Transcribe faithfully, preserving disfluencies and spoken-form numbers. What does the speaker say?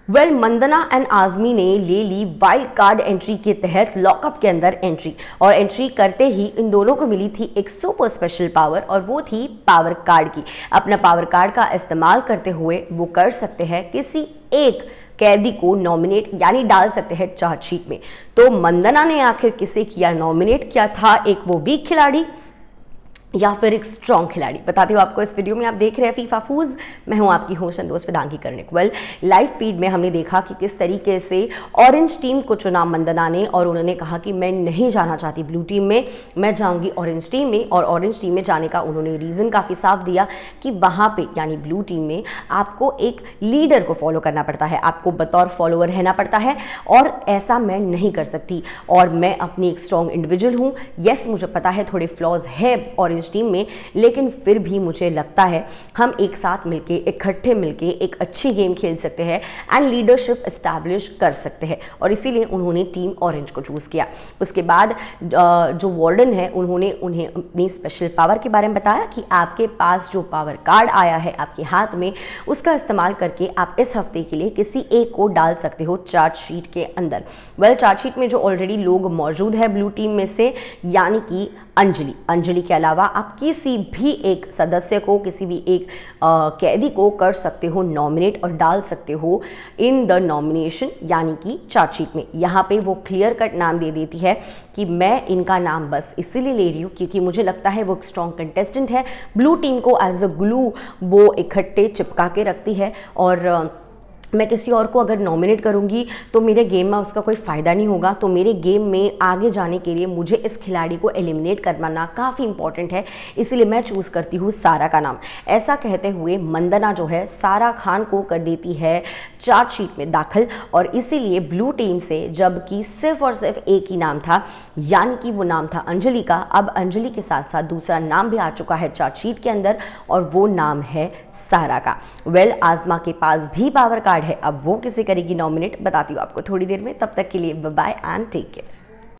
Well well, Mandana and Azmi ने ले ली wild card entry के तहत लॉकअप के अंदर एंट्री, और एंट्री करते ही इन दोनों को मिली थी एक सुपर स्पेशल पावर, और वो थी पावर कार्ड की। अपना पावर कार्ड का इस्तेमाल करते हुए वो कर सकते हैं किसी एक कैदी को नॉमिनेट यानी डाल सकते हैं चार्जशीट में। तो मंदना ने आखिर किसे किया नॉमिनेट? किया था एक वो वीक खिलाड़ी या फिर एक स्ट्रॉन्ग खिलाड़ी? बताती हूँ आपको इस वीडियो में। आप देख रहे हैं फीफा फूज, मैं हूँ आपकी होस्ट दोस्त Vedangi Karnik. Well live feed में हमने देखा कि किस तरीके से ऑरेंज टीम को चुना मंदना ने, और उन्होंने कहा कि मैं नहीं जाना चाहती ब्लू टीम में, मैं जाऊंगी ऑरेंज टीम में। और ऑरेंज टीम में जाने का उन्होंने रीज़न काफ़ी साफ दिया कि वहाँ पे यानी ब्लू टीम में आपको एक लीडर को फॉलो करना पड़ता है, आपको बतौर फॉलोअर रहना पड़ता है, और ऐसा मैं नहीं कर सकती। और मैं अपनी एक स्ट्रॉन्ग इंडिविजुअल हूँ। येस, मुझे पता है थोड़े फ्लॉज है ऑरेंज टीम में, लेकिन फिर भी मुझे लगता है हम एक साथ मिलके इकट्ठे मिलके एक अच्छी गेम खेल सकते हैं एंड लीडरशिप एस्टैब्लिश कर सकते हैं, और इसीलिए उन्होंने टीम ऑरेंज को चूज किया। उसके बाद जो वार्डन है उन्होंने उन्हें अपनी स्पेशल पावर के बारे में बताया कि आपके पास जो पावर कार्ड आया है आपके हाथ में, उसका इस्तेमाल करके आप इस हफ्ते के लिए किसी एक को डाल सकते हो चार्जशीट के अंदर। वेल चार्जशीट में जो ऑलरेडी लोग मौजूद है ब्लू टीम में से, यानी कि अंजलि अंजलि के अलावा आप किसी भी एक सदस्य को, किसी भी एक आ, कैदी को कर सकते हो नॉमिनेट और डाल सकते हो इन द नॉमिनेशन यानी कि चार्जशीट में। यहाँ पे वो क्लियर कट नाम दे देती है कि मैं इनका नाम बस इसीलिए ले रही हूँ क्योंकि मुझे लगता है वो स्ट्रॉन्ग कंटेस्टेंट है। ब्लू टीम को एज अ ग्लू वो इकट्ठे चिपका के रखती है, और मैं किसी और को अगर नॉमिनेट करूंगी तो मेरे गेम में उसका कोई फ़ायदा नहीं होगा। तो मेरे गेम में आगे जाने के लिए मुझे इस खिलाड़ी को एलिमिनेट करवाना काफ़ी इंपॉर्टेंट है, इसलिए मैं चूज़ करती हूँ सारा का नाम। ऐसा कहते हुए मंदना जो है सारा खान को कर देती है चार्जशीट में दाखिल, और इसीलिए ब्लू टीम से जबकि सिर्फ और सिर्फ एक ही नाम था, यानी कि वो नाम था अंजलि का, अब अंजलि के साथ साथ दूसरा नाम भी आ चुका है चार्जशीट के अंदर, और वो नाम है सारा का। वेल well, आजमा के पास भी पावर कार्ड है, अब वो किसे करेगी नॉमिनेट बताती हूँ आपको थोड़ी देर में। तब तक के लिए bye bye and take care.